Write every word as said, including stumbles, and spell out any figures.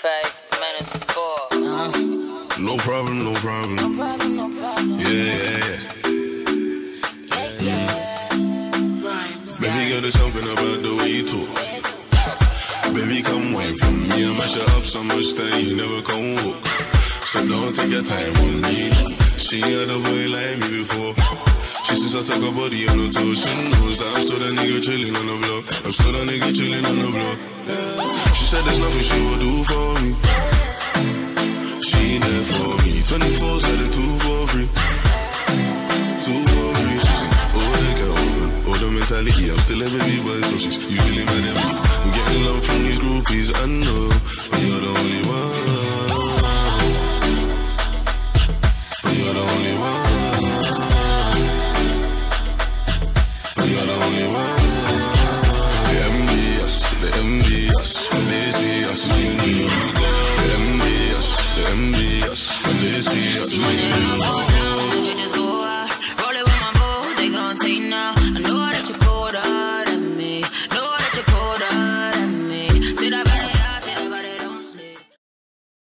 Five minutes four. Uh-huh. No problem, no problem. No problem, no problem. Yeah, yeah, yeah. Yeah, yeah. Right. Baby girl, there's something about the way you talk. Baby, come wine for me. I mash it up so much that you never come walk. So don't take your time on me. She had a boy like me before. She says I take her body on the toes. She knows that I'm still that nigga chilling on the block. I'm still that nigga chilling on the block. She said there's nothing she will do for me. She there for me. twenty-four said it two for free. Two for free. She said, oh, they can open. Oh, the mentality. I'm still a baby boy, so she's usually mad at me. I'm getting love from these groupies, I know.